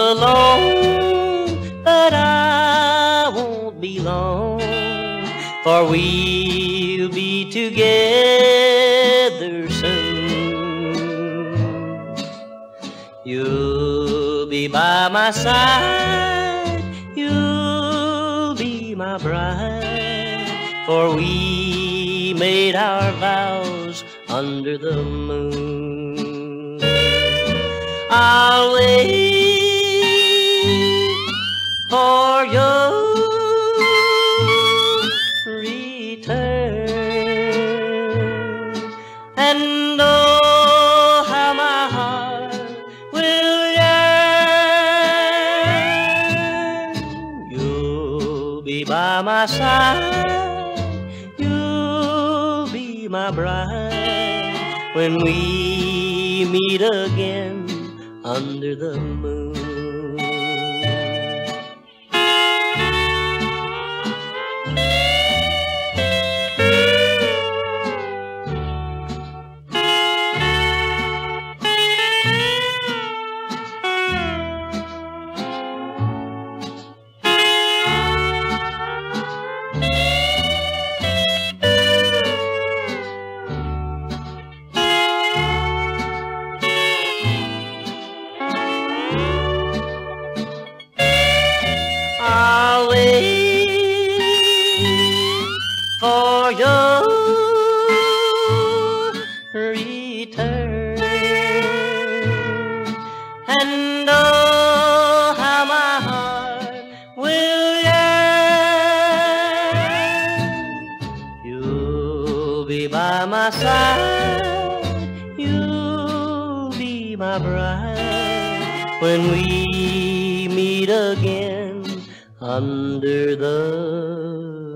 alone, but I won't be long, for we'll be together soon. You'll be by my side, you'll be my bride, for we made our vows under the moon. I'll wait for your return, and oh, how my heart will yearn. You'll be by my side, you'll be my bride, when we meet again under the moon. I'll wait for your return, and oh, how my heart will yearn. You'll be by my side, you'll be my bride, when we meet again under the